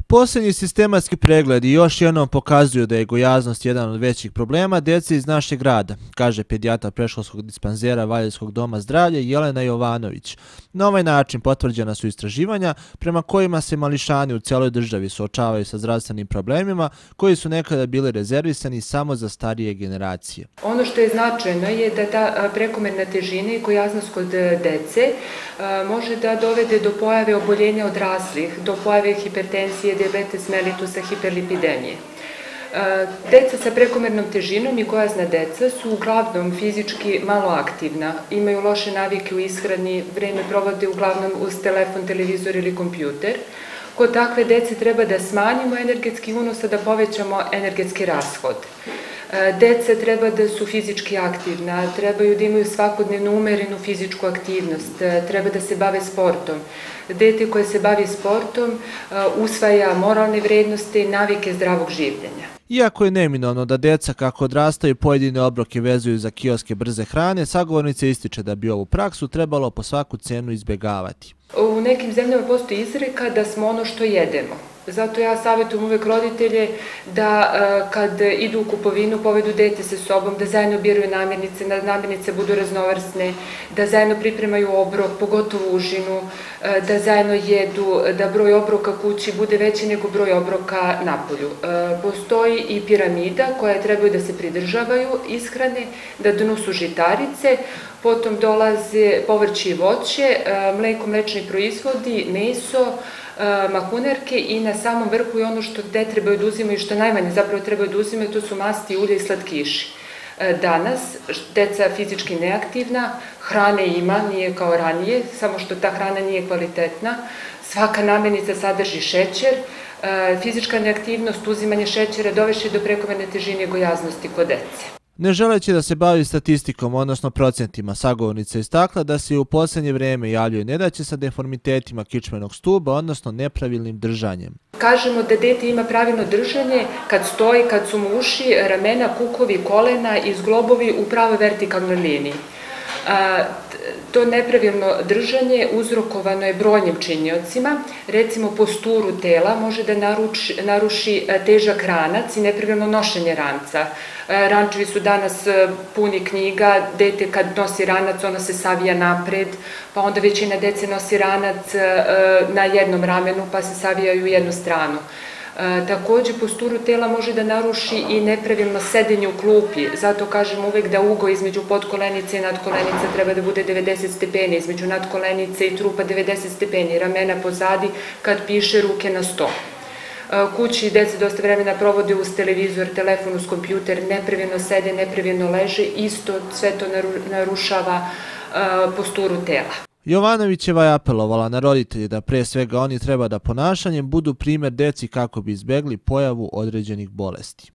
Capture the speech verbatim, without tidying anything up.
Posljednji sistematski pregledi još jednom pokazuju da je gojaznost jedan od većih problema djece iz našeg grada, kaže pedijatar predškolskog dispanzera Valjevskog doma zdravlja Jelena Jovanović. Na ovaj način potvrđena su istraživanja prema kojima se mališani u cijeloj državi suočavaju sa zdravstvenim problemima koji su nekada bili rezervisani samo za starije generacije. Ono što je značajno je da ta prekomerna težina i gojaznost kod dece može da dovede do pojave oboljenja odraslih, do pojave hipertenzije, dijabetes mellitusa, hiperlipidemije. Deca sa prekomernom težinom i gojazna deca su uglavnom fizički malo aktivna, imaju loše navike u ishrani, vreme provode uglavnom uz telefon, televizor ili kompjuter. Kod takve dece treba da smanjimo energetski unos, a da povećamo energetski rashod. Deca treba da su fizički aktivna, trebaju da imaju svakodnevnu umerenu fizičku aktivnost, treba da se bave sportom. Dete koje se bavi sportom usvaja moralne vrednosti i navike zdravog življenja. Iako je neminovno da deca kako odrastaju pojedine obroke vezuju za kioske brze hrane, sagovornica ističe da bi ovu praksu trebalo po svaku cenu izbjegavati. U nekim zemljama postoji izreka da smo ono što jedemo. Zato ja savjetujem uvek roditelje da kad idu u kupovinu povedu dete sa sobom, da zajedno biraju namirnice, da namirnice budu raznovrsne, da zajedno pripremaju obrok, pogotovo užinu, da zajedno jedu, da broj obroka kući bude veći nego broj obroka napolju. Postoji i piramida koja trebaju da se pridržavaju ishrane, da dnu su žitarice, potom dolaze povrće i voće, mleko, mlečni proizvodi, meso, mahunarke i na samom vrhu je ono što ne trebaju da uzimaju, što najmanje zapravo trebaju da uzimaju, to su masti, ulje i slatkiši. Danas, deca fizički neaktivna, hrane ima, nije kao ranije, samo što ta hrana nije kvalitetna, svaka namirnica sadrži šećer, fizička neaktivnost, uzimanje šećera dovešće do prekomerne težine i gojaznosti kod dece. Ne želeći da se bavi statistikom, odnosno procentima, sagovornica istakla da se u posljednje vrijeme javljaju nedaće sa deformitetima kičmenog stuba, odnosno nepravilnim držanjem. Kažemo da dete ima pravilno držanje kad stoji, kad su mu uši, ramena, kukovi, kolena i zglobovi u pravoj vertikalnoj liniji. To nepravilno držanje uzrokovano je brojnim činiocima, recimo posturu tela može da naruši težak ranac i nepravilno nošenje ranca. Rančevi su danas puni knjiga, dete kad nosi ranac ono se savija napred, pa onda većina dece nosi ranac na jednom ramenu pa se savijaju u jednu stranu. Takođe, posturu tela može da naruši i nepravilno sedenje u klupi, zato kažem uvek da ugao između podkolenice i nadkolenice treba da bude devedeset stepeni, između nadkolenice i trupa devedeset stepeni, ramena pozadi, kad piše ruke na sto. Kući deca dosta vremena provode uz televizor, telefon, uz kompjuter, nepravilno sede, nepravilno leže, isto sve to narušava posturu tela. Jovanovićeva je apelovala na roditelje da pre svega oni treba da ponašanjem budu primjer deci kako bi izbjegli pojavu određenih bolesti.